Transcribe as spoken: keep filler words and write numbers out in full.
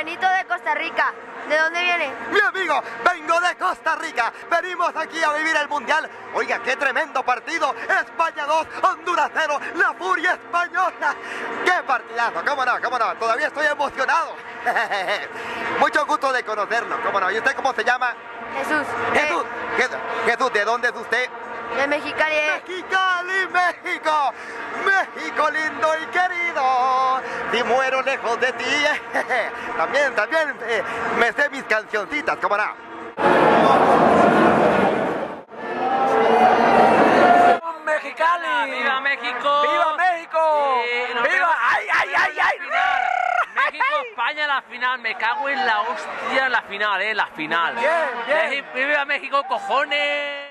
Benito de Costa Rica. ¿De dónde viene? Mi amigo, vengo de Costa Rica. Venimos aquí a vivir el Mundial. Oiga, qué tremendo partido. España dos, Honduras cero, la furia española. ¡Qué partidazo! ¿Cómo no? ¿Cómo no? Todavía estoy emocionado. Mucho gusto de conocerlo. ¿Cómo no? ¿Y usted cómo se llama? Jesús. Jesús. Jesús, Jesús, ¿de dónde es usted? De Mexicali. eh. Mexicali, México. México lindo y querido. Si muero lejos de ti. También, también eh, me sé mis cancioncitas, ¿cómo no? Mexicali. ¡Viva México! ¡Viva México! Sí, nos ¡Viva! vemos ¡Ay, ay, en la ay, ay! final. México-España, la final. Me cago en la hostia, la final, eh, la final. Bien, bien. ¡Viva México, cojones!